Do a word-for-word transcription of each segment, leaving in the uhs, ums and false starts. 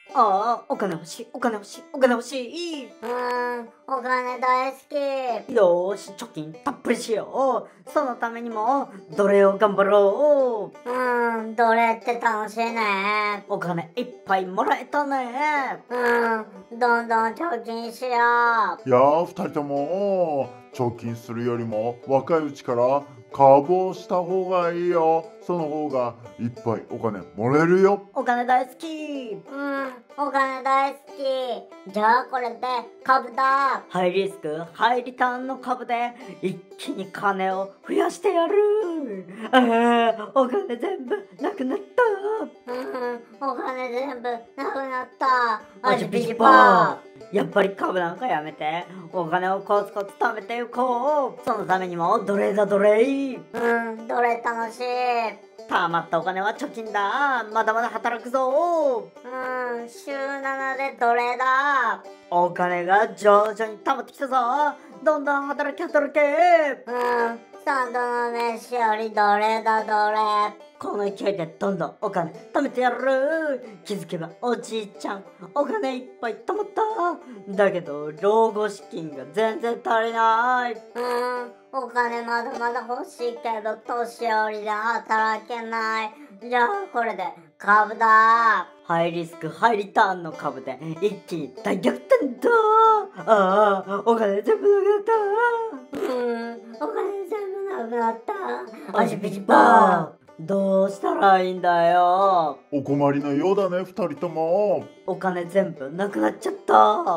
ああ、お金欲しい、お金欲しい、お金欲しい。 うーん、お金大好き。 よーし、貯金たっぷりしよう。そのためにも、奴隷を頑張ろう。 うーん、奴隷って楽しいね。 お金いっぱいもらえたね。 うーん、どんどん貯金しよう。 いやー、二人とも貯金するよりも若いうちから株をした方がいいよ。その方がいっぱいお金もらえるよ。 お金大好き。 うん、お金大好き。じゃあこれで株だ。 ハイリスク、ハイリターンの株で一気に金を増やしてやる。ああ、お金全部なくなった。 うん、お金全部なくなった。 あじピジパー。やっぱり株なんかやめて、お金をコツコツ貯めていこう。そのためにも奴隷だ奴隷。 うん、どれ楽しい。 たまったお金は貯金だ。まだまだ働くぞ。 うん、週ななで奴隷だ。 お金が徐々に溜まってきたぞ。どんどん働き働け。 うん、三度の飯より奴隷だ奴隷。 この勢いでどんどんお金貯めてやる。気づけばおじいちゃんお金いっぱい貯まった。だけど老後資金が全然足りない。 うん、お金まだまだ欲しいけど年寄りで働けない。じゃあこれで株だ。 ハイリスクハイリターンの株で一気に大逆転だ。ああ、お金全部なくなった。 うん、お金全部なくなった。 あじピジパー。どうしたらいいんだよ。 お困りのようだね、二人とも。 お金全部なくなっちゃった。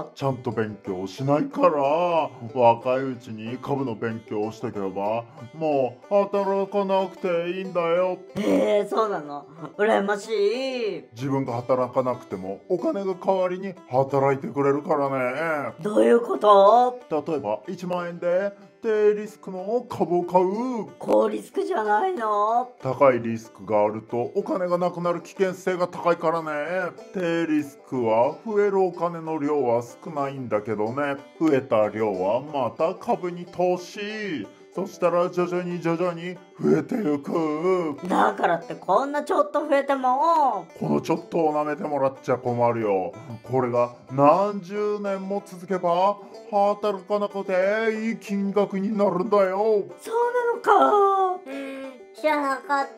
ちゃんと勉強しないから若いうちに株の勉強をしておけばもう働かなくていいんだよ。 へえ、そうなの。羨ましい。 自分が働かなくてもお金が代わりに働いてくれるからね。 どういうこと？ 例えばいちまんえんで低リスクの株を買う。 高リスクじゃないの？ 高いリスクがあるとお金がなくなる危険性が高いからね。低リスクは増えるお金の量は少ないんだけどね、増えた量はまた株に投資。そしたら徐々に徐々に増えていく。 だからってこんなちょっと増えても。 このちょっとを舐めてもらっちゃ困るよ。これが何十年も続けば働かなくていい金額になるんだよ。 そうなのか。 うん、知らなかった。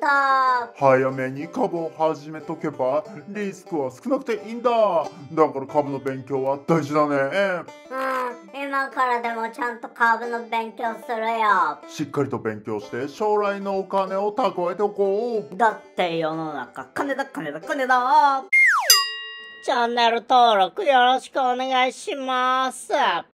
早めに株を始めとけばリスクは少なくていいんだ。だから株の勉強は大事だね。 うん、今からでもちゃんと株の勉強するよ。 しっかりと勉強して将来のお金を蓄えておこう。 だって世の中金だ金だ金だ。チャンネル登録よろしくお願いします。